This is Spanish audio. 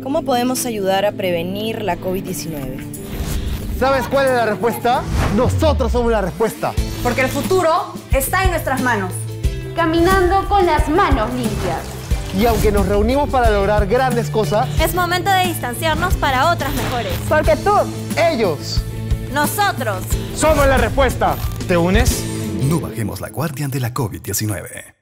¿Cómo podemos ayudar a prevenir la COVID-19? ¿Sabes cuál es la respuesta? Nosotros somos la respuesta. Porque el futuro está en nuestras manos. Caminando con las manos limpias. Y aunque nos reunimos para lograr grandes cosas, es momento de distanciarnos para otras mejores. Porque tú, ellos, nosotros, somos la respuesta. ¿Te unes? No bajemos la guardia ante la COVID-19.